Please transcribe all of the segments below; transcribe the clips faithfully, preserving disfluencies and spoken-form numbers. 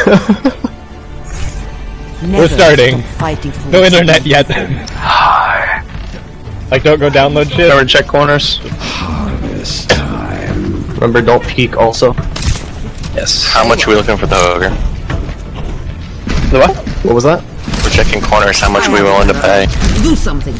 We're starting. No internet yet. Like, don't go download shit. Never check corners. Harvest time. Remember, don't peek also. Yes. How much are we looking for the ogre? The what? What was that? We're checking corners. How much are we willing to pay? Do something.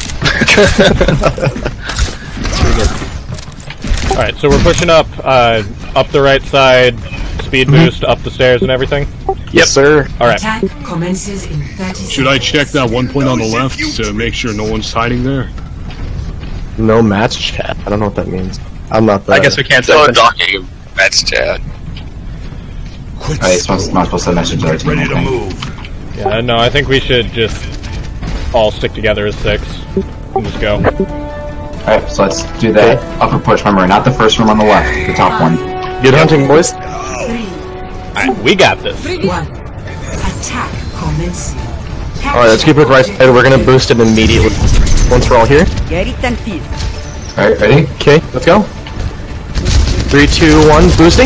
Alright, so we're pushing up, uh, up the right side, speed boost, up the stairs and everything? Yes, sir. Alright. Attack commences in thirty Should I check that one point on the left to make sure no one's hiding there? No match chat. I don't know what that means. I'm not the... I guess we can't say no docking match chat. Alright, it's not supposed to message our team. Ready to move. Yeah, no, I think we should just all stick together as six and just go. Alright, so let's do that upper push. Remember, not the first room on the left, the top one. Good hunting, boys. Alright, we got this. one. Attack commencing. Alright, let's keep it right side. We're gonna boost it immediately. Once we're all here. Get it and feast. Alright, ready? Okay, let's go. Three, two, one, boosting.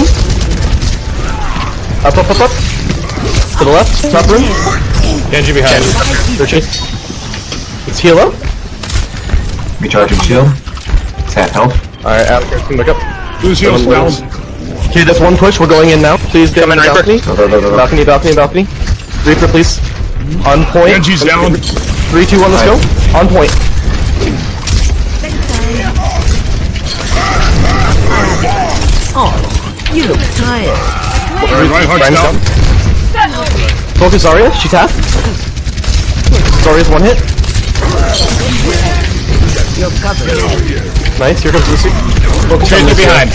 Up, up, up, up. To the left, top room. Genji behind. Searching. Let's heal up. Recharging shield. Tap health. Alright, Alex, come back up. Who's heals down? Okay, that's one push. We're going in now. Please get in balcony. Balcony, balcony, balcony. Reaper, please. On point. Genji's down. Three, two, one, let's go. On point. Oh, you look tired. Alright, Reinhardt's down. Focus Zarya, she's half. Zarya's one hit. You're covered. Nice, here comes Lucy. Focus on Tracer Lucy. behind.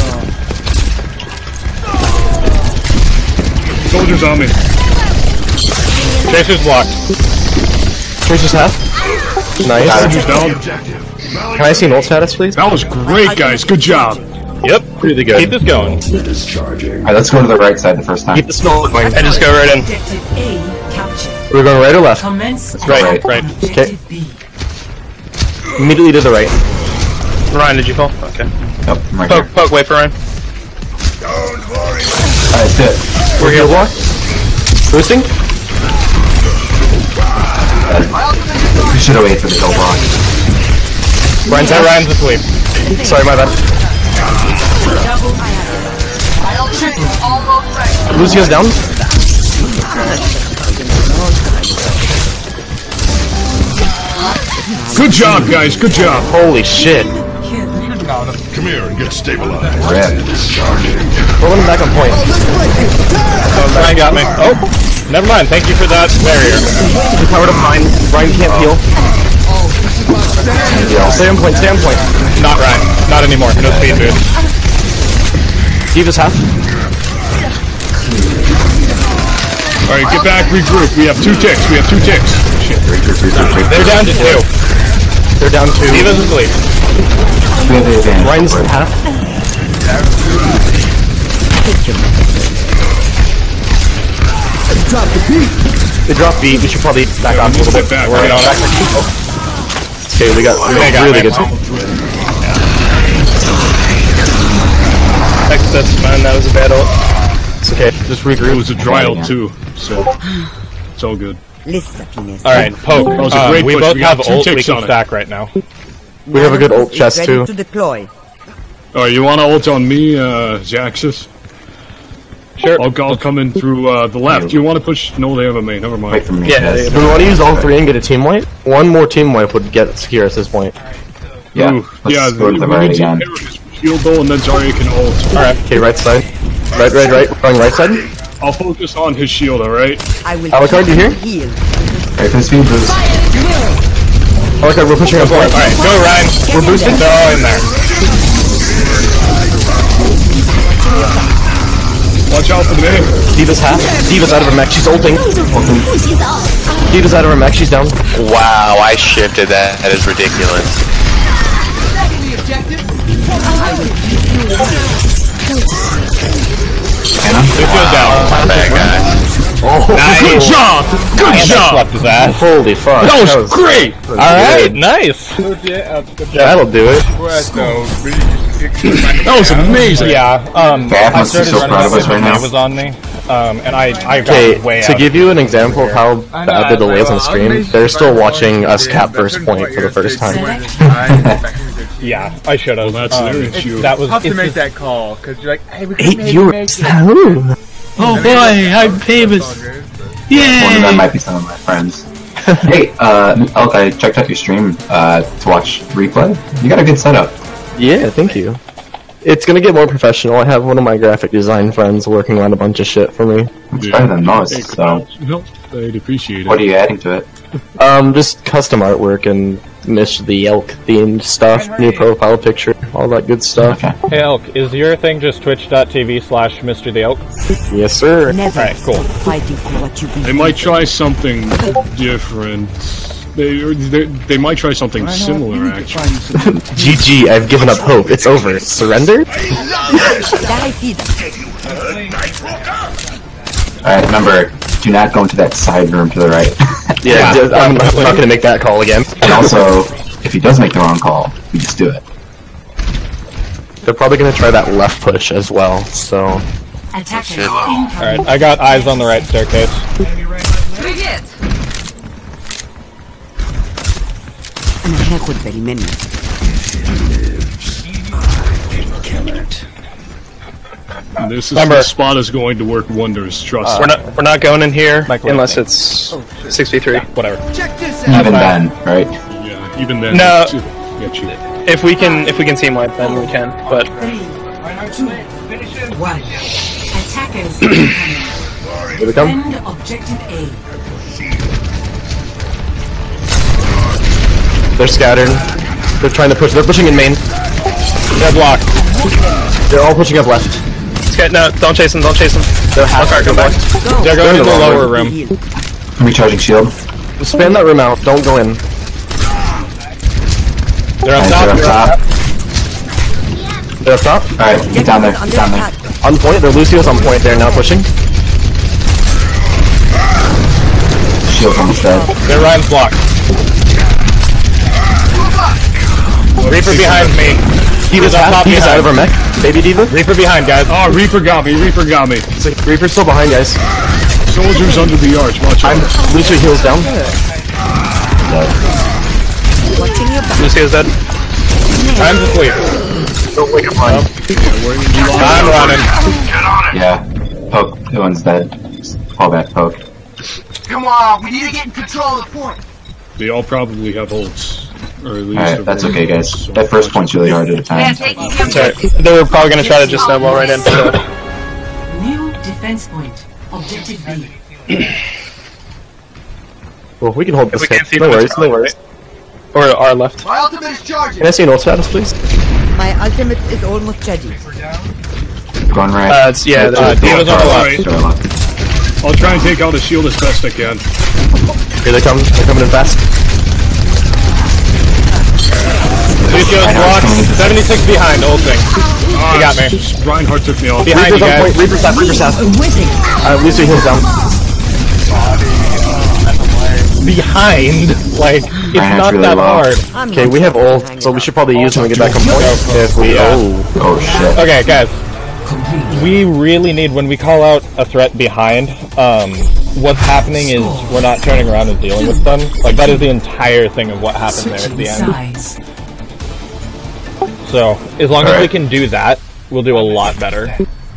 Soldiers on me. Tracer's blocked. Tracer's half. Nice. Soldiers down. Can I see an ult status, please? That was great, guys. Good job. Yep. Really good. Keep this going. Discharging. Alright, let's go to the right side the first time. Keep the snow going. I just go right in. Objective A captured. We're going right or left? Commence Right, attack right. on Okay. Objective B. Immediately to the right. Ryan, did you fall? Okay. Nope, I'm right Poke, here. poke, wait for Ryan. Alright, that's it. We're heal block. Boosting. We should have waited for the kill block. Ryan's That out. Ryan's asleep. Sorry, my bad. Lucia's down. Good job, guys. Good job. Holy shit. Come here and get stabilized. Rip. Rolling him back on point. Oh, Ryan got me. Oh, never mind. Thank you for that barrier. The power to mine. Ryan can't heal. Yeah, stay on point, stay on point. Not Ryan. Not anymore. No speed boost. Diva's half. Alright, get back, regroup. We have two ticks. We have two ticks. Shit. They're down to two. They're down two. Diva's asleep. We have the advantage. Ryan's half. Drop the beat. They dropped B. We should probably back off a little bit. Back, We're right on on. back. Okay, we got, we They got got really me. good. That's fine, that was a bad ult. It's okay. Just It regroup. was a dry ult too, so it's all good. Listen, Finesse. Alright, poke. That was a Um, great we push. both We got have two ult we ticks can on it. stack right now. We have a good ult Is chest ready too. to deploy. Alright, you want to ult on me, uh, Jaxus? Sure. I'll, I'll come in through uh, the left. You want to push? No, they have a main. Never mind. Wait for me. Yeah, guys. Do we want to use all three and get a team wipe? One more team wipe would get secure at this point. Yeah, Ooh, let's yeah. go to the we right need to again. pair his shield though, and then Zarya can ult. Alright, okay, right side. Right, right, right. Going right side. I'll focus on his shield. All right. I will Alucard, you here? heal. Alright, for the speed boost. Alucard, we're pushing on point. Alright, go Ryan. We're boosting. They're all in there. Watch out for the main. Diva's half. Diva's out of her mech. She's ulting. Diva's out of her mech. She's down. Wow, I shifted that. That is ridiculous. Anna? Lucio's down. My bad, guys. Nice. Good job. Good Ryan job. slept his ass. Holy fuck. That was great. Alright, nice. That'll do it. That was amazing. Yeah, um, Bad I must be started so running proud of it us when right now. May was on me, um, and I I got Okay, way to out give of you an example of how I know, bad the delay is on well, stream, I'll they're still make- watching us Yeah, cap but I first couldn't point want for the your first time. Yeah, I should have. Well, that's um, their issue. That was Tough to it's make just- that call because you're like, hey, we can Eight maybe viewers. make it. Oh. Oh boy, I'm famous. One of them Yay! might be some of my friends. Hey, uh, Elk, I checked out your stream uh, to watch replay. You got a good setup. Yeah, thank you. It's gonna get more professional. I have one of my graphic design friends working on a bunch of shit for me. It's better than most. Hey, So, no, I'd appreciate it. what are you adding to it? Um, just custom artwork and Miss the Elk themed stuff, new profile picture, all that good stuff. Okay. Hey Elk, is your thing just twitch.tv slash Mister the Elk? Yes, sir. Never Alright, cool. stop fighting for what you believe. They might try something different. They, they, they might try something similar, actually. G G, I've given up hope. It's over. Surrender? Die, feed. Alright, remember, do not go into that side room to the right. Yeah, just- I'm, I'm not gonna make that call again. And also, if he does make the wrong call, you just do it. They're probably gonna try that left push as well, so... Attackers Alright, I got eyes on the right staircase. أنا هاخد بالي منك. This is, Remember- this spot is going to work wonders, trust We're me. not we're not going in here Micro- unless it's six v three. Whatever. Even then, right? Yeah, even then, No. it's- get you. If we can if we can team wipe, then we can. But three, two, one. Attackers Here they come. end objective A. They're scattered. They're trying to push. They're pushing in main. Deadlock. They're all pushing up left. let's get no. Don't chase him. Don't chase him. They're half Okay, go back. They're going in to the the wrong lower room. room. Recharging shield. Span that room out. Don't go in. They're up Alright, top. they're up top. They're up top. Alright, get down there, get Under down there. attack. On point. They're Lucio's on point. They're now pushing. Shield's almost dead. They're Ryan's block. Reaper behind me. Diva's up half. top Diva's out behind. of her mech. Baby Diva. Reaper behind, guys. Oh, Reaper got me, Reaper got me. It's like Reaper's still behind, guys. Soldiers under the arch, watch out. Lucio heals down. Watching your back. Lucio's dead. Time's asleep. Don't wake up on. I'm running. Yeah. Poke. The one's dead. Just fall back, poke. Come on, we need to get in control of the point. They all probably have ults. Or at least Alright, that's okay, guys. That first point's really hard to defend. It's alright. They were probably gonna try to just snowball right in. So. New defense point. Objective B. Well, we can hold this we hit. can't see No them, worries, it's no worries. Or our left. My ultimate is charging. Can I see an ult status, please? My ultimate is almost ready. Going right. Uh, it's yeah. Uh, the- Diva's on the left. Sorry, left. I'll try and take out the shield as best I can. Here they come. They're coming in fast. Lucio's block. seventy-six behind, old thing. He got me. Reinhardt took me off. Behind you Reaper's on point. guys. Reaper's half. Reaper's half. Waiting. Uh, Lucio heals down. Behind? Like, it's Reinhardt's not really that low. hard. I'm Okay, not we have gonna ult, hang so we it should probably use when we get back on point. If we, Yeah. oh, Oh shit. Okay, guys. We really need, when we call out a threat behind, um, what's happening is we're not turning around and dealing with them. Like, that is the entire thing of what happens there at Switching the end. sides. So, as long as we Alright. can do that, we'll do a lot better.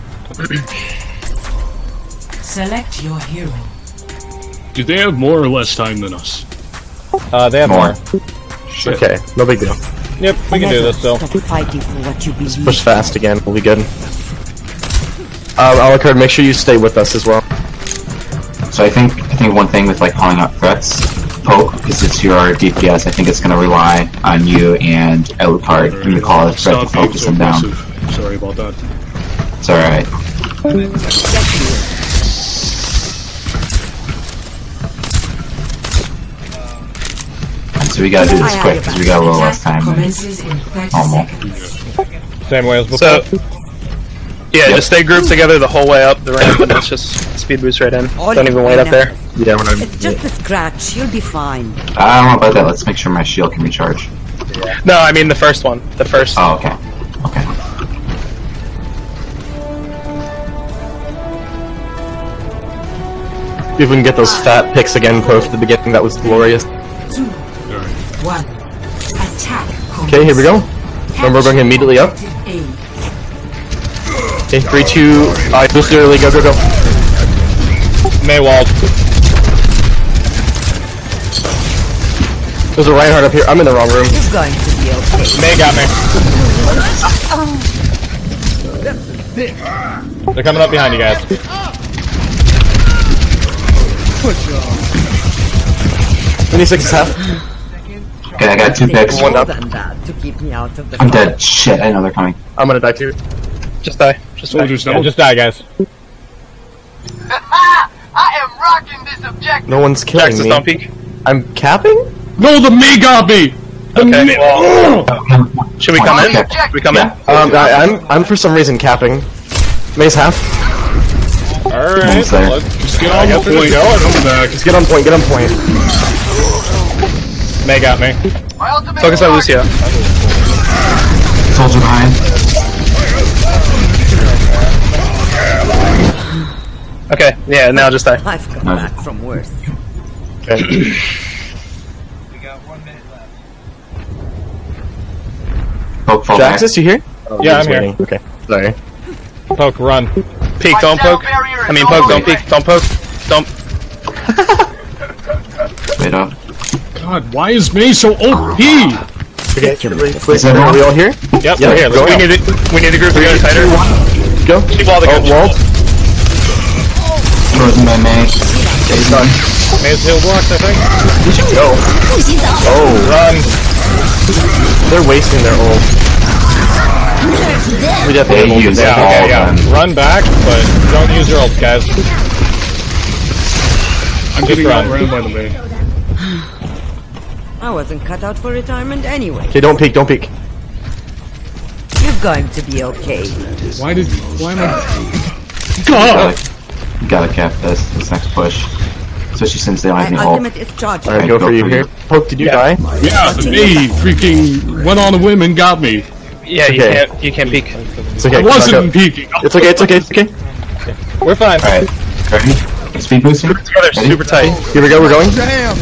Select your hero. Do they have more or less time than us? Uh, they have More. more. okay, no big deal. Yep, we can do Never this still. stop fighting for what you believe. Push fast again, we'll be good. Uh, Alucard, make sure you stay with us as well. So I think I think one thing with like calling out threats, poke, because it's your D P S. I think it's going to rely on you and Alucard when you call a threat to Stop being focus so them down. aggressive. Sorry about that. It's all right. So we gotta do this quick because we got a little less Attack time. than commences in thirty normal. seconds. Same way as before. So yeah, Yep. just stay grouped together the whole way up the ramp, and let's just speed boost right in. All Don't even wait up there. Yeah, when I'm... It's just a scratch. You'll be fine. I don't know about that. Let's make sure my shield can recharge. No, I mean the first one. The first. Oh, okay. Okay. See if we can get those fat picks again, Poke, at the beginning. That was glorious. Two, one. Attack. Okay, here we go. Remember, we're going immediately up. Okay, three, two, uh, boost early, go, go, go. Maywald. There's a Reinhardt up here. I'm in the wrong room. It's going to be okay. May got me. They're coming up behind you guys. twenty-six is half. Okay, I got two picks. One up. Than that to keep me out of the I'm fight. dead. Shit, I know they're coming. I'm gonna die too. Just die. Just die. Soldiers Yeah, down. just die, guys. I am rocking this objective. No one's killing Jax is me. don't peek. I'm capping? No, the May got me! The Okay, May- well, should we come in? Okay. Should we come in? Um, I, I'm I'm for some reason capping. May's half. Alright, Almost there. let's Just get I on guess the we're point. going. Come back. Just get on point, get on point. May got me. My ultimate Focus on is Lucio. Soldier behind. Okay, yeah, now just die. I've come back from worse. Okay. We got one minute left. Poke, fall back. Jaxus, you here? Oh, Yeah, he's I'm here. waiting. Okay, sorry. Poke, run. Peek, My don't sound poke. barrier is I mean, poke, don't already peek, don't poke. Don't. Wait up. God, why is May so O P? Okay, please, Is that are we all here? Yep, Yeah, we're here. go. Let's We go. need to, we need to group together tighter. Go. Keep all the Oh, guns. Walt. Frozen by May. He's done. May's heal blocked, I think. We should go. Oh, Run. they're wasting their ult. We definitely They ult use it it. Yeah, all okay, of yeah. them. Run back, but don't use your ults, guys. I'm Just getting run. outran by the May. I wasn't cut out for retirement anyway. Okay, don't peek, don't peek. You're going to be okay. Why did? Why am I? Gotta, you gotta cap this, this next push. Especially since they don't have My any ult. ultimate is charging. Alright, Alright, go for you here. Poke, did you die? Yeah, the May freaking went on a whim and got me. Yeah, you Okay. can't, you can't peek. It's okay. I wasn't back up. peeking. It's okay, it's okay, it's okay. We're fine. Alright, ready? Speed booster? Together, Ready? super tight. Here we go, we're going.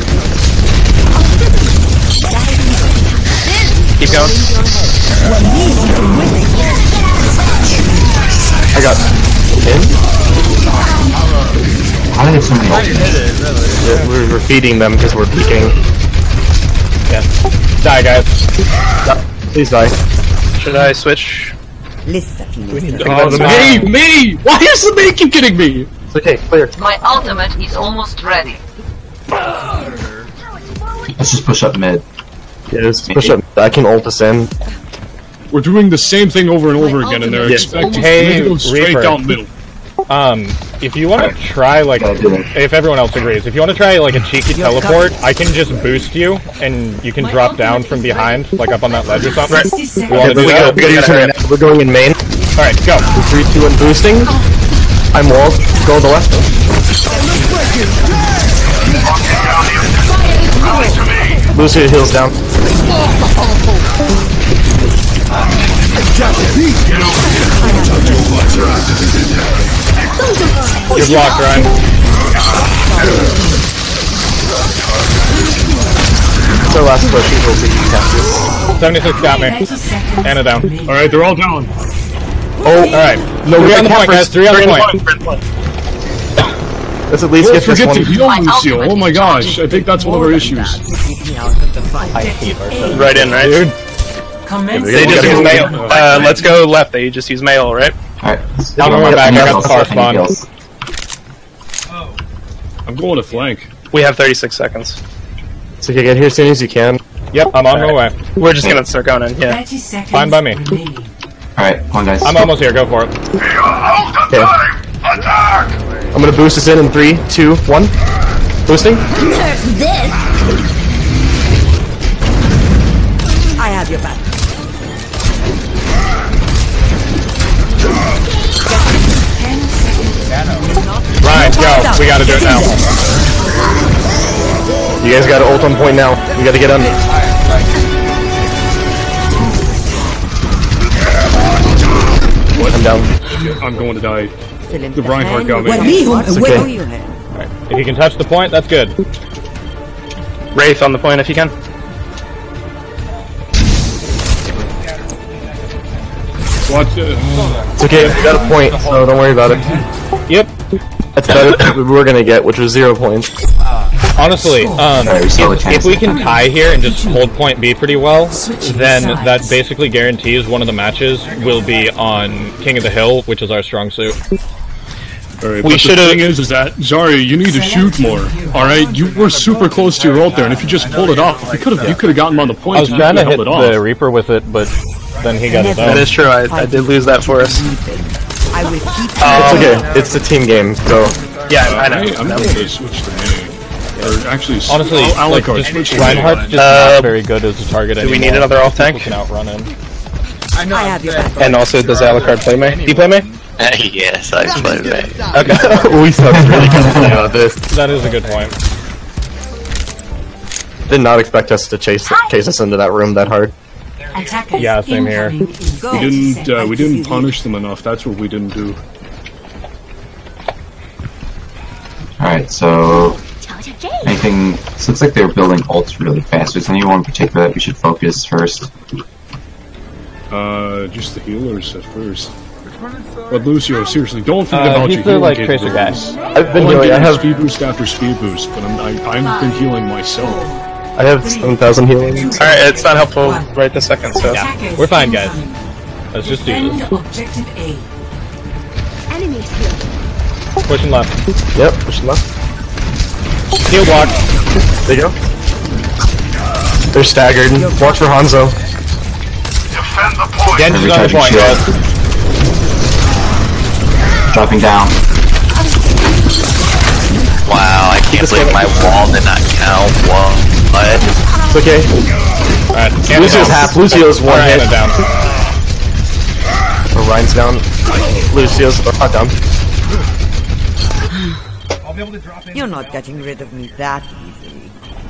Keep going. I got in. How do they have so many ults? Yeah, We're, we're feeding them because we're peeking. Die, guys. Please die. Should I switch? Listen, Oh, the May, May! Why is the May keep getting me? It's okay, clear. My ultimate is almost ready. Let's just push up mid. Yeah, just push up. I can ult us in. We're doing the same thing over and over again, and they're Yes. expecting Hey, me to go straight Reaper. down middle. Um, if you want to try, like, Gotta do it. if everyone else agrees, if you want to try, like, a cheeky teleport, I can just boost you, and you can drop down from behind, like, up on that ledge or something. sixty You seconds. want to do we that? gotta, we gotta use her right now. We're going in main. Alright, go. Three, two, one, boosting. I'm walled. Go to the left. Boost your heals down. You're blocked, Ryan. It's our last push. We will be captured. seventy-six got me. thirty seconds. Anna down. Alright, they're all down. Oh, Alright. no, we Three got on the point, guys. cappers. Three on the point. Let's at least Don't get this forget one. to heal My Lucio. ultimate Oh my is gosh, I think that's one of our issues. keep me out of the fight. Right in, right? Dude. Commence. They just use mail. Uh, let's go left. They just use mail, right? Alright. I'm going back, I got the car spawn. I'm going to flank. We have thirty-six seconds. So you get here as soon as you can. Yep, I'm on my way. We're just gonna start going in, yeah. thirty seconds. Fine by me. remaining. Alright, come on guys. I'm almost here, go for it. Okay. I'm gonna boost us in in three, two, one. Boosting. I have your back. Ryan, go. We gotta do it now. You guys got to ult on point now. We gotta get on. I'm down. I'm going to die. Still in The Reinhardt got me. What It's okay. do you have? If you can touch the point, that's good. Wraith on the point if you can. Watch it. It's okay, we got a point, so don't worry about it. Yep. That's better than we were gonna get, which was zero points. Honestly, um, Alright, we still if, have a chance. if we can tie here and just hold point B pretty well, then that basically guarantees one of the matches will be on King of the Hill, which is our strong suit. Alright, We but should've- the thing is, is that, Zarya, you need to shoot more. Alright, you were super close to your ult there, and if you just pulled it off, you could have you could have gotten him on the point I was and you trying to could have hit held it off. the Reaper with it, but then he got his own. That is true. I, I did lose that for us. I will keep It's Um, okay, it's a team game, so... Yeah, I know. Hey, I'm going to switch to May. Or actually, Honestly, oh, like, Alucard, just, switch to Reinhardt's May. just Uh, not very good as a target do anymore. we need another off tank? People can outrun him. I have your back. And also, does Alucard play May? Do you play May? Yes, I play May. Okay. we suck really good about this. That is a good point. Did not expect us to chase chase us into that room that hard. Attackers Yeah, same here. incoming in Go. We didn't, uh, we didn't punish them enough, that's what we didn't do. Alright, so anything this looks like they're building ults really fast. Is anyone in particular that we should focus first? Uh, just the healers at first. But Lucio, seriously, don't forget Uh, about he's your the, healing like, tracer guy. capabilities. I've been All I'm healing, I getting is have speed boost after speed boost, but I'm, I, I've been healing myself. I have seven thousand healing. Alright, it's not helpful right this second, so. Yeah, we're fine, guys. Let's just do Defend this. objective A. Enemies here. Pushing left. Yep, push left. Heal block. There you go. They're staggered. Watch for Hanzo. Defend the point. Genji's on the point, guys. Dropping down. Wow, I can't believe my wall did not count. What? It's okay. Alright, Lucio's half. Lucio's one Alright, hit. Anna down. Or Ryan's down. Lucio's not down. You're not getting rid of me that easily.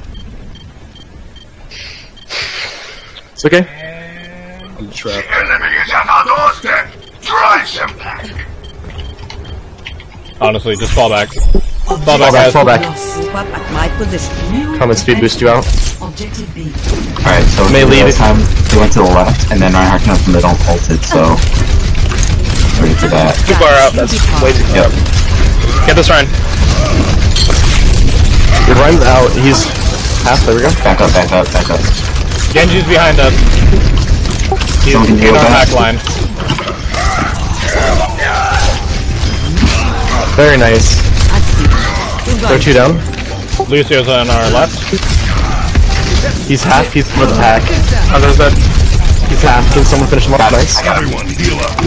It's okay. I'm trapped. Enemy is at our doorstep. Drive them back. Honestly, just fall back. Fall Fall back, back, guys. fall back. Group up at my position. Come and speed boost you out. Objective B. Alright, so May the lead last it. time they went to the left, and then Reinhardt came up from the middle and ulted, so ready for that. Too far out, that's way too far. Yep. Get this Ryan. Your Ryan's out. He's half. There we go. Back up, back up, back up. Genji's behind us. He's Someone can in heal our that. back line. Very nice. Throw two down. Lucio's on our left. He's half. He's for the pack. Oh, there's that. He's half. Can someone finish him off? Nice. Everyone heal up.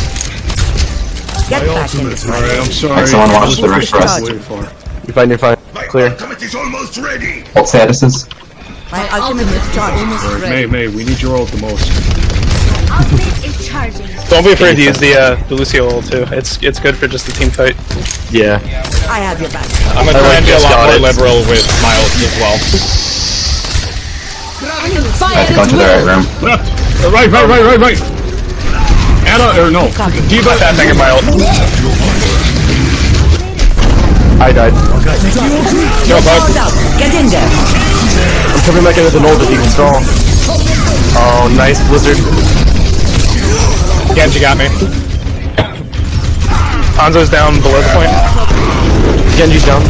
Get back in this Alright, I'm sorry. Alright, someone watch the I rest for us. was way far. You're fine. You're fine. My Clear. ultimate is almost ready. Ult statuses? My ultimate is charged. Alright, May, May, we need your ult the most. Ultimate is charging. Don't be afraid to use the, uh, the Lucio ult too. It's it's good for just a team fight. Yeah. I have your back. I'm gonna I try like and be a this lot guy. more liberal with my ult as well. I have to go into the right room. Left! Uh, right, right, right, right, right! Anna, or no, D.Va. That thing in my ult. I died. Go, bug. Get in there. I'm coming back into the null that you can stall. Oh, nice blizzard. Genji got me. Hanzo's down below the point. Genji's down.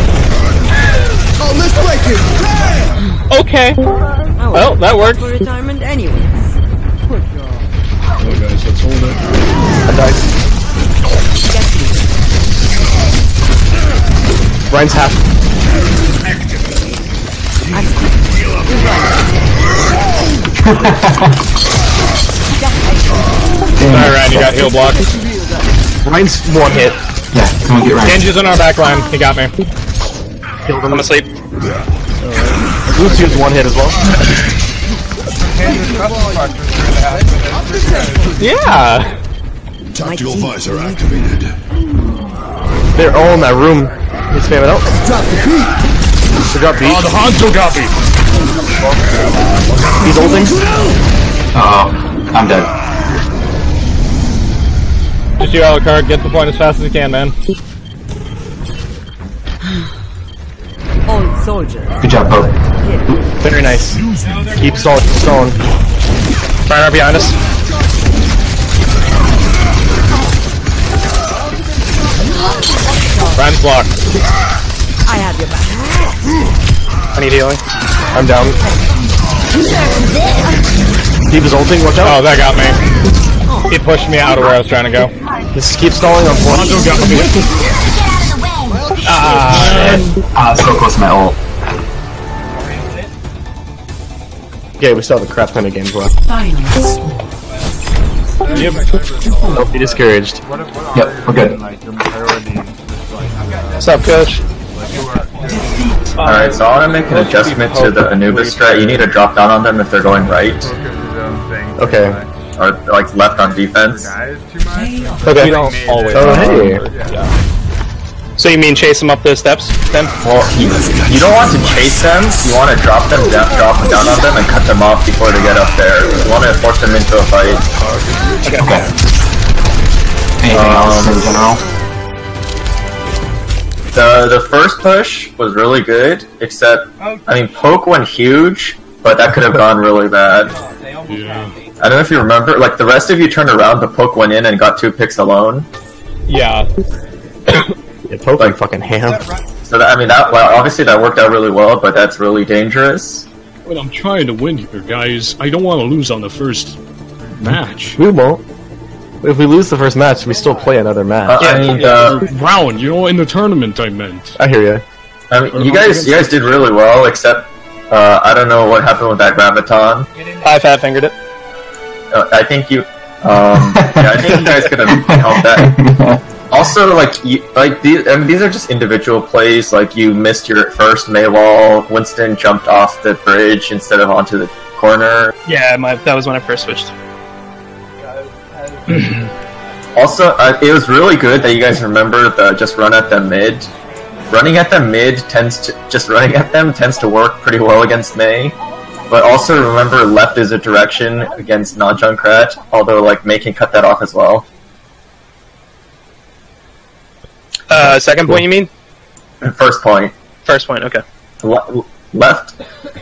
Okay. Well, that worked. For retirement anyways. Oh, guys, let's hold it. I died. Ryan's half. Sorry, Ryan, you got heal block. Ryan's one hit. Yeah, come on, get Ryan. Genji's in our back line. He got me. Killed him. I'm asleep. Lucio's one hit as well. Yeah. Tactical visor activated. They're all in that room. You spam it out. Drop the beat. They got beat. Oh, the Hanzo got me! He's ulting. Uh oh, I'm dead. Just you, Alucard. Get to the point as fast as you can, man. Old soldiers. Good job, Pope. Very nice. Keep stalling, keep stalling. Reinhardt behind us. Ryan's blocked. I have your back. I need healing. I'm down. Keep his ulting, watch out. Oh, that got me. He pushed me out of where I was trying to go. Just keep stalling on point. Lonzo got me. Ah, uh, so close to my ult. Okay, we still have a crap ton of games left. Finals. Yep. Don't be discouraged. Yep, we're good. What's up, coach? Alright, so I want to make an adjustment to the Anubis strat. You need to drop down on them if they're going right. Okay. Or, like, left on defense. Okay. We don't always. Oh, hey. Yeah. So you mean chase them up the steps, then? Well, you, you don't want to chase them, you want to drop them down, drop them down on them and cut them off before they get up there. You want to force them into a fight. Okay. okay. Anything um, else in general? The, the first push was really good, except, I mean, Poke went huge, but that could have gone really bad. Yeah. I don't know if you remember, like, the rest of you turned around, but Poke went in and got two picks alone. Yeah. Yeah, Poke like fucking ham. So that, I mean, that well, obviously that worked out really well, but that's really dangerous. But I'm trying to win here, guys. I don't want to lose on the first match. We won't. If we lose the first match, we still play another match. Uh, I mean, uh, round, you know, in the tournament, I meant. I hear you. I mean, you guys, you guys did really well, except uh, I don't know what happened with that graviton. I fat fingered it. Uh, I think you, um, yeah, I think you guys could have helped that. Also, like, you, like these, I mean, these are just individual plays. Like, you missed your first Mei wall. Winston jumped off the bridge instead of onto the corner. Yeah, my, that was when I first switched. Also, uh, it was really good that you guys remember the just run at them mid. Running at them mid tends to just running at them tends to work pretty well against Mei. But also remember, left is a direction against non-Junkrat. Although, like, Mei can cut that off as well. Uh, second point, you mean? First point. First point, okay. Le left.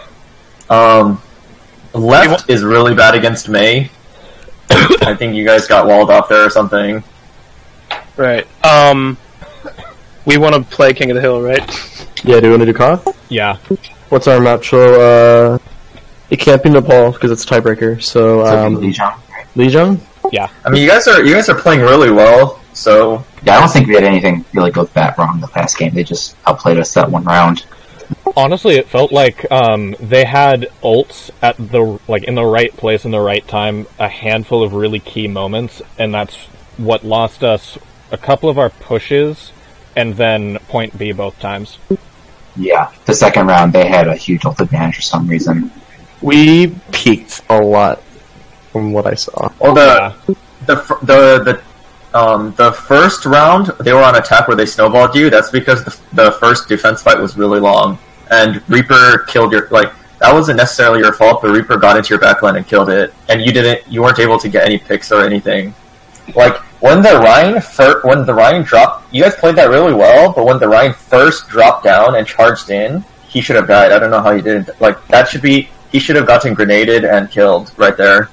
Um, left is really bad against Mei. I think you guys got walled off there or something. Right. Um, we want to play King of the Hill, right? Yeah, do you want to do K O F? Yeah. What's our match? So, uh, it can't be Nepal because it's a tiebreaker. So, um, Lijiang. Lijiang? Yeah. I mean, you guys are you guys are playing really well. So yeah, I don't think we had anything really go that wrong the past game. They just outplayed us that one round. Honestly, it felt like um, they had ults at the like in the right place in the right time, a handful of really key moments, and that's what lost us a couple of our pushes, and then point B both times. Yeah, the second round they had a huge ult advantage for some reason. We peaked a lot from what I saw. Well, the the the the. Um, the first round, they were on attack where they snowballed you. That's because the, the first defense fight was really long. And Reaper killed your, like, that wasn't necessarily your fault, but Reaper got into your backline and killed it. And you didn't, you weren't able to get any picks or anything. Like, when the Rhine, fir- when the Rhine dropped, you guys played that really well, but when the Rhine first dropped down and charged in, he should have died. I don't know how he didn't. Like, that should be, he should have gotten grenaded and killed right there.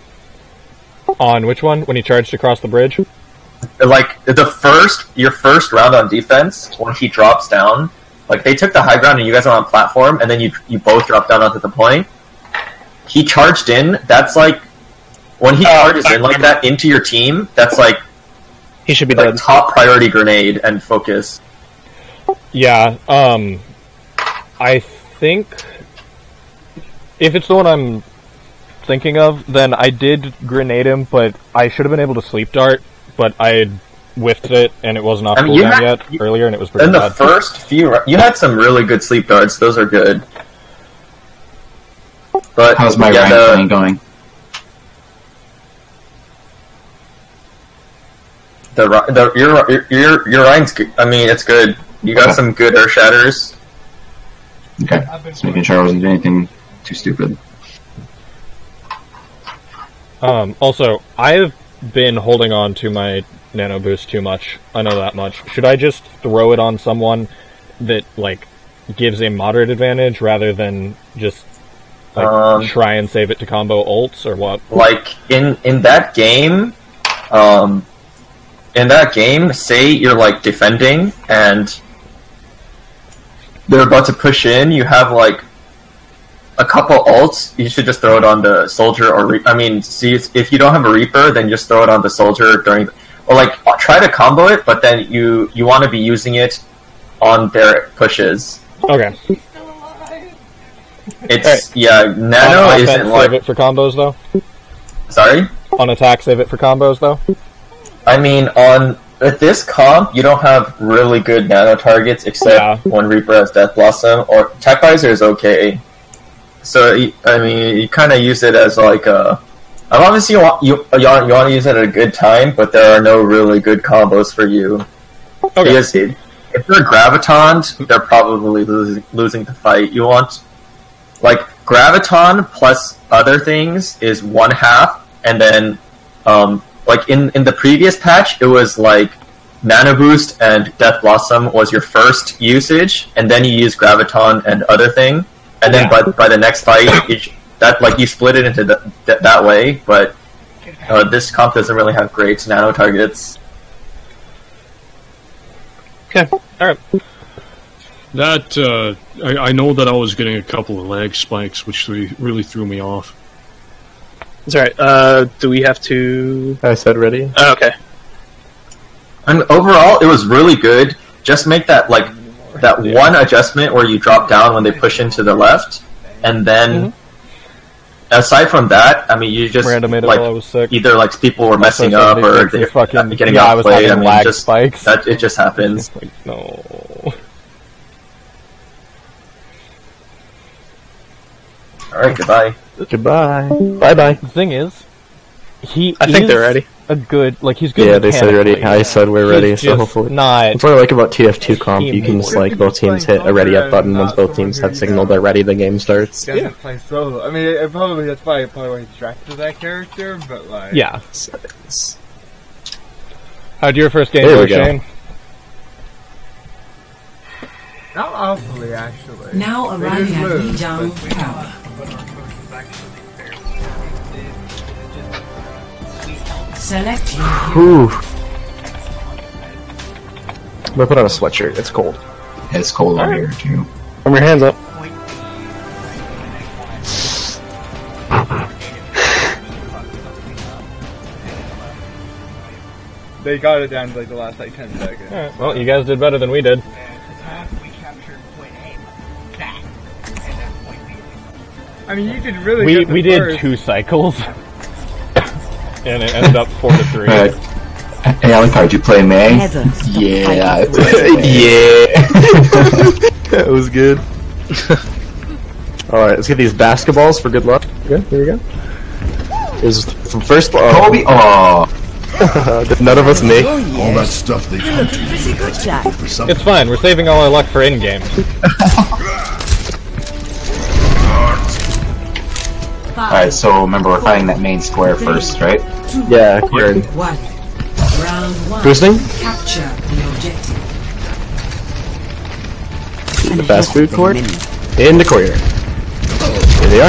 On which one? When he charged across the bridge? Like, the first, your first round on defense, when he drops down, like, they took the high ground and you guys are on platform, and then you you both drop down onto the point. He charged in, that's like, when he uh, charges in like that into your team, that's like, he should be like dead. Top priority grenade and focus. Yeah, um, I think, if it's the one I'm thinking of, then I did grenade him, but I should have been able to sleep dart. But I had whiffed it, and it wasn't off I mean, cooldown had, yet you, earlier, and it was pretty in the bad. first few, you had some really good sleep darts. Those are good. But how's my yeah, rank the, going? The the your your your line's good. I mean, it's good. You got okay. some good earth shatters. Okay, just making sure I wasn't doing anything too stupid. Um. Also, I've been holding on to my nano boost too much. I know that much. Should I just throw it on someone, that like gives a moderate advantage rather than just like, Um, try and save it to combo ults or what? Like in in that game, um, in that game, say you're like defending and they're about to push in. You have like a couple ults. You should just throw it on the soldier or re- I mean, see if you don't have a Reaper, then just throw it on the soldier during, the- or like try to combo it, but then you you want to be using it on their pushes. Okay. It's Right. yeah. Nano On offense, isn't like save it for combos though. sorry. On attack, save it for combos though. I mean, on with this comp, you don't have really good nano targets except Yeah. when Reaper has Death Blossom, or Tech Visor is okay. So y- I mean, you kind of use it as like a. Obviously, you want you you want, you want to use it at a good time, but there are no really good combos for you. Okay. Because it, if they're Graviton, they're probably losing losing the fight. You want like Graviton plus other things is one half, and then um, like in in the previous patch, it was like Mana Boost and Death Blossom was your first usage, and then you use Graviton and other thing, and then Yeah. by by the next fight, it, that like you split it into the, th- that way. But uh, this comp doesn't really have great nano targets. Okay. Alright. That, uh, I, I know that I was getting a couple of lag spikes, which re- really threw me off. It's alright. Uh, do we have to... I said ready. Oh, okay. And overall, it was really good. Just make that like that one adjustment where you drop down when they push into the left, and then Mm-hmm. aside from that, I mean, you just Randomated like while I was sick. either like people were messing So up or seventy-six they're is fucking, getting yeah, I was outplayed. having I mean, lag just spikes. that it just happens. Like, no. All right, goodbye. Goodbye. Bye bye. The thing is, he I think is they're ready. a good, like, he's good Yeah, they said ready. mechanically. I said we're He's ready, so just hopefully. not. That's what I like about T F two comp. You can just like both teams hit a ready up button. Once both teams have signaled they're ready, the game starts. Doesn't play solo. I mean, it, probably that's probably probably why he's attracted to that character, but like, Yeah. How'd your first game There go, we go. Shane? not awfully actually. Now They arriving did at lose, Lijiang but- Tower. Select your hero. Whew. I'm gonna put on a sweatshirt. It's cold. It's cold over here too. Put your hands up. They got it down to like the last like ten seconds. Alright, well, you guys did better than we did. I mean, you did really We good. the we did first. two cycles, and it ended up four to three. Alright. Hey, Alucard, you play May? Never stop Yeah. fighting. Yeah. That was good. Alright, let's get these basketballs for good luck. Okay, here we go. Here's from first. Oh. Kobe! Oh! Did none of us make? Oh, All yeah. that stuff they come to you Pretty good, Jack. for something. It's fine. We're saving all our luck for in-game. Alright, so remember, we're fighting that main square first, right? Yeah, Kieran. One. Round one. Boosting? Capture the objective. The fast food court? In the courtyard. Here they are.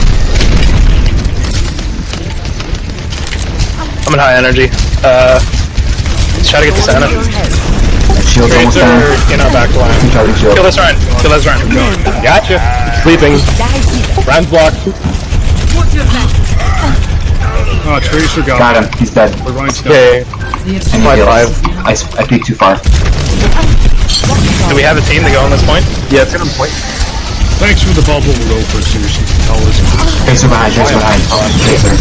I'm in high energy. Uh, let's try to get this Ana. That shield's almost Tracer down. in our back line. Charging shield. Kill this Ryan. Kill this Ryan. Gotcha. Sleeping. Ryan's blocked. Oh, Tracer got, Got him. He's dead. We're Ryan's down. Okay. The And he Five, heals. five. I, s- I peeked too far. Do we have a team to go on this point? Yeah, it's gonna point. Thanks for the bubble roper, seriously. I'll listen to this. Tracer behind, Tracer behind. Oh, Tracer.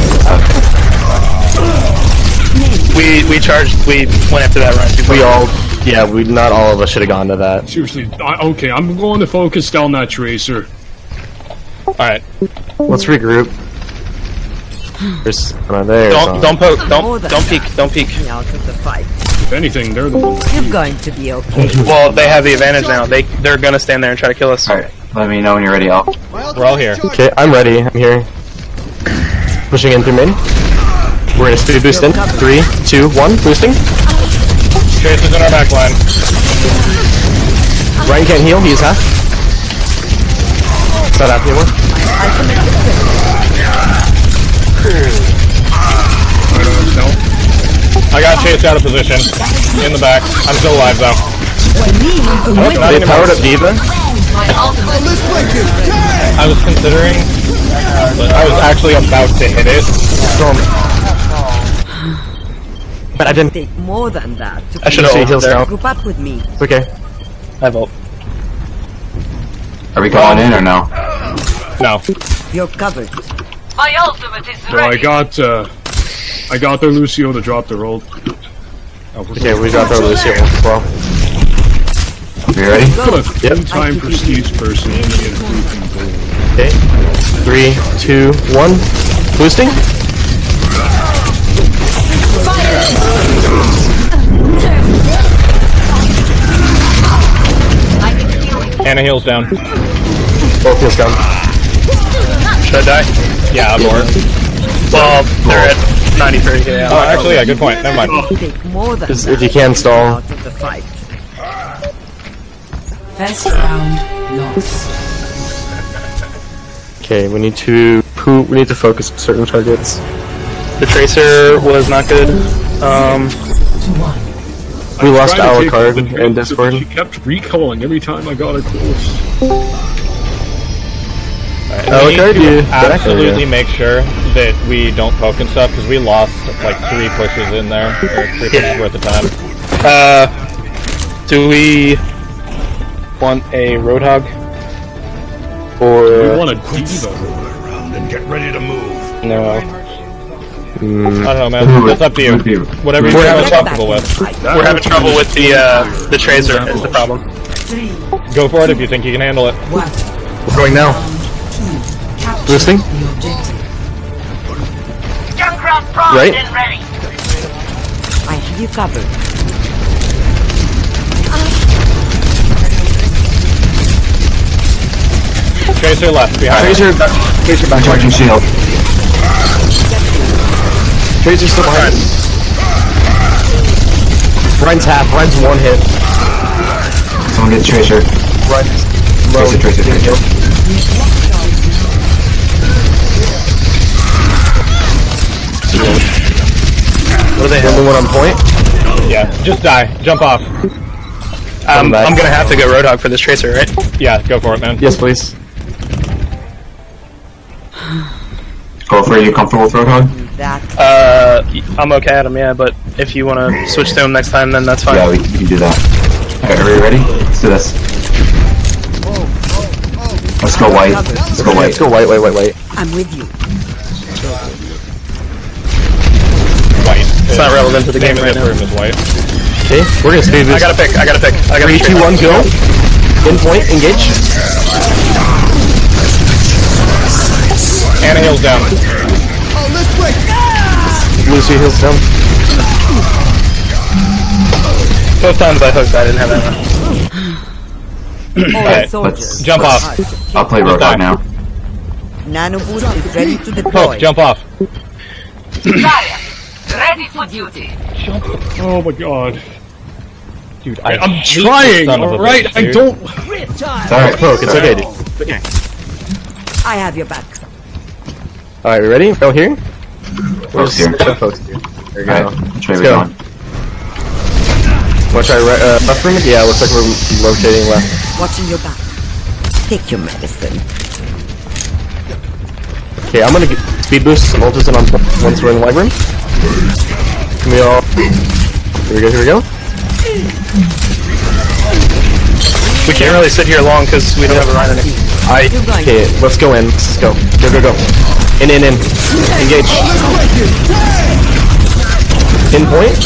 We we charged. We went after that Ryan. We all, yeah, we not all of us should have gone to that. Seriously, I, okay, I'm going to focus down that Tracer. Alright. Let's regroup. There's uh, there. Don't don't poke. More Don't than don't peek. Don't peek. me out of the fight. If anything, they're the ones. You're going to be okay. Well, they have the advantage now. They they're gonna stand there and try to kill us. Alright, let me know when you're ready, Al. We're all here. Okay, I'm ready. I'm here. Pushing in through main. We're gonna speed boost in. Three, two, one. Boosting. Tracer's in our back line. Ryan can't heal, he's half. It's not half anymore. I got chased out of position. In the back. I'm still alive though. Oh, they powered up D.Va. I was considering, but I was actually about to hit it. But I didn't take more than that. To I should have healed there. Group up with me. It's okay. I vote. Are we going in or no? No. You're covered. My ultimate is So I got, uh, I got their Lucio to drop their ult. Okay, we got their Lucio as well. You ready? Put a full-time prestige person in the grouping goal. Okay. Three, two, one. Boosting. Anna heals down. Both heals down. Should I die? Yeah, abort. Well, they're at ninety-three. Yeah. Oh, actually, yeah, good point. Never mind. Take more than If you can stall. out of the fight. First round lost. Okay, we need to who we need to focus on certain targets. The Tracer was not good. Um, We I lost tried to our take card the in Tracer, but Discord. She kept recalling every time I got her close. Right, Oh, we okay, need to you- absolutely yeah. make sure that we don't poke and stuff because we lost like three pushes in there, or three pushes worth of time. uh, do we want a Roadhog? We Or want a D.Va. And get ready to move. No. mm, I don't know, man. That's up to you. Whatever you're most comfortable with. We're having trouble with the uh, the Tracer is the problem. Go for it if you think you can handle it. One. we're going now. Capture Boosting. the objective. Junkrat primed Right. and ready. I have you covered. Tracer left behind. Tracer, Tracer back. Charging shield. Tracer's still behind. Ryan's half. Ryan's one hit. Someone get Tracer. Ryan's low. Tracer, Tracer, Tracer. What are they hitting? One on point. Yeah, just die. Jump off. Um, back. I'm gonna have to go Roadhog for this Tracer, right? Yeah, go for it, man. Yes, please. Go for it. You comfortable with Roadhog? That Uh, I'm okay at him, yeah. But if you want to switch to him next time, then that's fine. Yeah, we, we can do that. Alright, are we ready? Let's do this. Let's go white. Let's go white. Let's go white, white, white, white. I'm with you. White. It's not relevant to the game Name right of now. this room is white. Okay, we're gonna speed I this. gotta pick. I gotta pick. I gotta Three, pick. two, one, go. In point, engage. Anna heals down. Lucy heals down. Both times I hooked, I didn't have ammo. All Alright, soldiers. let's- Jump off. I'll play Just die. Roadhog now. Nano boost is ready to deploy. Poke, jump off. Zarya, ready for duty. Oh my god. Dude, I I'm hate trying, this son of a alright? bitch, I dude. don't... It's alright. Poke, it's okay, dude. Okay. I have your back. Alright, we ready? Go here? Poke's here. Yeah, Poke's here. There you go. Alright, which way are Let's we go. going? Wanna try right, uh, left room? Yeah, looks like we're rotating left. Watching your back. Take your medicine. Okay, I'm gonna get speed boost some ultis in on once we're in the live room. Can we all... Here we go, here we go. We can't really sit here long because we don't have a run in it. I... Okay, let's go in. Let's go. Go, go, go. In, in, in. Engage. In point.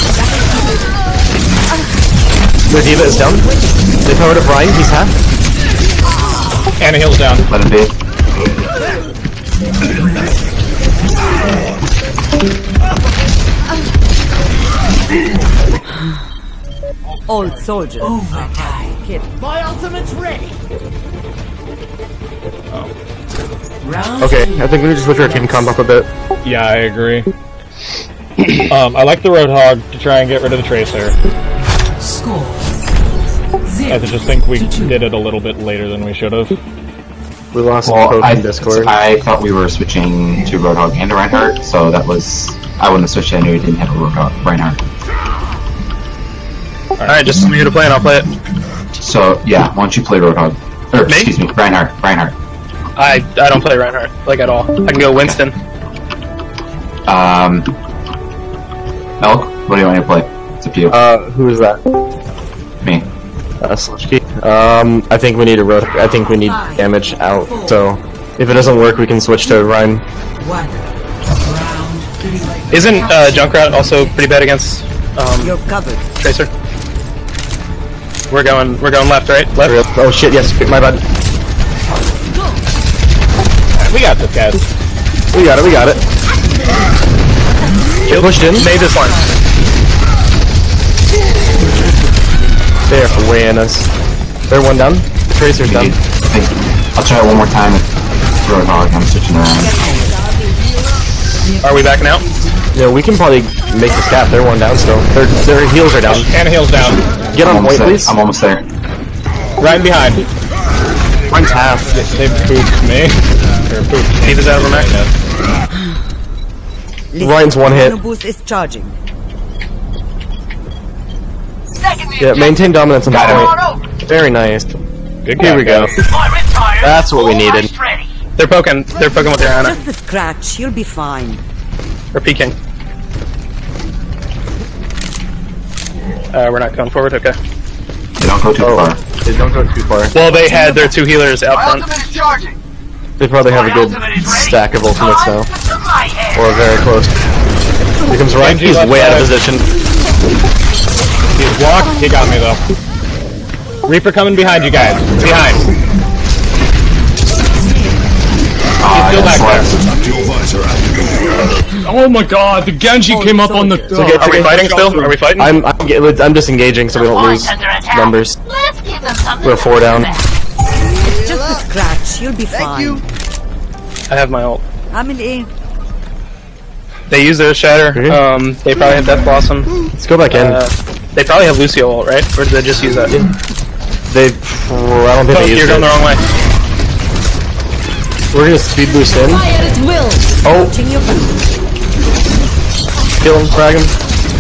The D.Va is down. They powered up Ryan, he's half. Anna heals down. Let him be. Old soldiers. Overtime. Kid. My ultimate's ready. Round Okay, I think we need to switch our team comp up a bit. Yeah, I agree. um, I like the Roadhog to try and get rid of the Tracer. Score zero I just think we did it a little bit later than we should have. We lost Well, both I, in Discord. I thought we were switching to Roadhog and to Reinhardt, so that was... I wouldn't have switched. I knew we didn't have a Roadhog, Reinhardt. Alright, just tell me who to play and I'll play it. So, yeah, why don't you play Roadhog? Or, Me? excuse me, Reinhardt. Reinhardt. I I don't play Reinhardt, like at all. I can go Winston. Um... Elk, what do you want me to play? It's up to you. Uh, who is that? Me. Uh, Slushkey. Um, I think we need a road. I think we need damage out. So, if it doesn't work, we can switch to Ryan. Isn't uh, Junkrat also pretty bad against um, You're covered. Tracer? We're going we're going left, right? Left? Oh shit, yes, my bad. We got this, guys. We got it, we got it. Get pushed in. Made this one. They're weighing us. They're one down. Tracer's down. I'll try it one more time with Roadhog. I'm switching around. Are we backing out? Yeah, we can probably make this gap. They're one down still. Their their heals are down. And heals down. Get on point, there. please. I'm almost there. Right behind. Mine's half. They, they pooped me. Or pooped me. Keep us out of our match. Ryan's one hit. Boost is charging. Yeah, maintain dominance on the Got point. Very nice. Good Here we go. That's what we needed. They're poking. They're poking with their Ana. Just a scratch. You'll be fine. Or peeking. Uh, we're not going forward. Okay. They don't go too Oh. far. They don't go too far. Well, they had their two healers out front. They probably have a good stack of ultimates now. Or very close. Here comes Ryan. He's way out of position. He's blocked. He got me, though. Reaper coming behind you guys. Behind. He's still back there. Oh my god, the Genji came up on the... It's okay, it's Are we okay. fighting still? Are we fighting? I'm, I'm, ge- I'm disengaging so we don't lose numbers. We're four down. It's just a scratch. You'll be fine. I have my ult. I'm in A. They use their shatter. Okay. Um, they probably have Death Blossom. Let's go back in. Uh, they probably have Lucio ult, right? Or did they just use that? They... I don't think Oh, they used you're going it. the wrong way. We're gonna speed boost in. Oh! Kill him, frag him.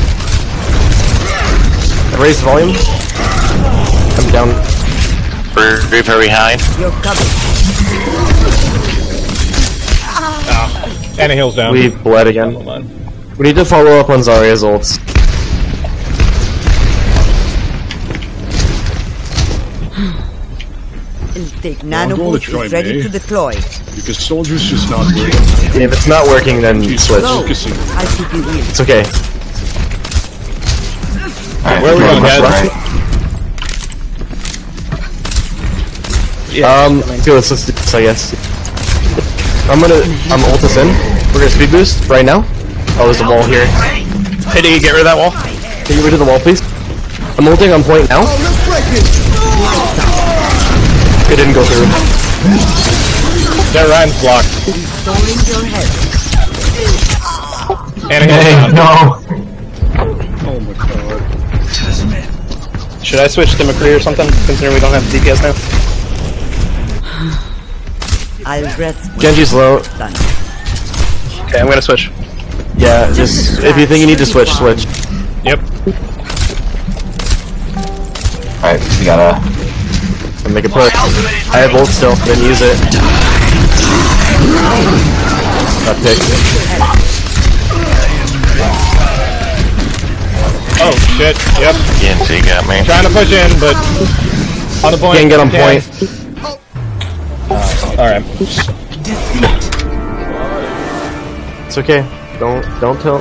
Raise the volume. I'm down. Reaper behind. You're covered. Oh. And a heal's down. We bled again. Hold on. We need to follow up on Zarya's ults. Take I'm nano going to boost try is ready May. to deploy. Because Soldier's just not working. If it's not working, then He's switch. focusing. I keep you in. It's okay. Alright, Where are we going, left, guys? right. Um, let's do this, let's do this, I guess. I'm gonna, I'm ult us in. We're gonna speed boost right now. Oh, there's a wall here. Hey, do you get rid of that wall? Can you get rid of the wall, please? I'm ulting on point now. It didn't go through. That Ryan's blocked. Restoring your health. And a heal's Hey, down. no! Oh my god. Should I switch to McCree or something, considering we don't have D P S now? I'll rest. Genji's low. Done. Okay, I'm gonna switch. Yeah, just, if you think you need to switch, switch. Yep. Alright, we gotta... And make a push. I have ult still, didn't use it. Got picked. Oh, shit. Yep. Genji got me. Trying to push in, but... On the point. Can't get on Okay. point. Alright. It's okay. Don't, don't tilt.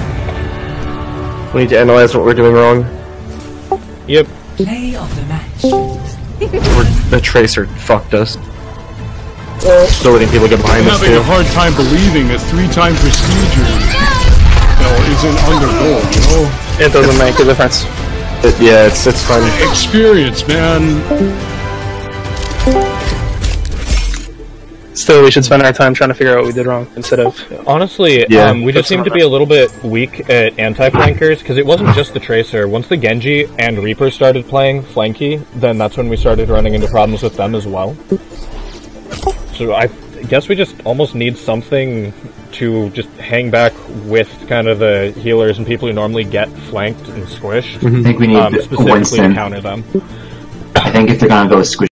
We need to analyze what we're doing wrong. Yep. Play of the match. We're, the Tracer fucked us. Still letting people get I'm behind us having too. a hard time believing a three-time procedure, you know, isn't under goal, you know? It doesn't make a difference. It, yeah, it's it's fun. Experience, man. Still, we should spend our time trying to figure out what we did wrong instead of. Honestly, Yeah, um, we just that's seem not to be a little bit weak at anti-flankers, because it wasn't just the Tracer. Once the Genji and Reaper started playing flanky, then that's when we started running into problems with them as well. So I guess we just almost need something to just hang back with kind of the healers and people who normally get flanked and squished. I think we need um, a specifically Winston. to counter them. I think if they're gonna go with squish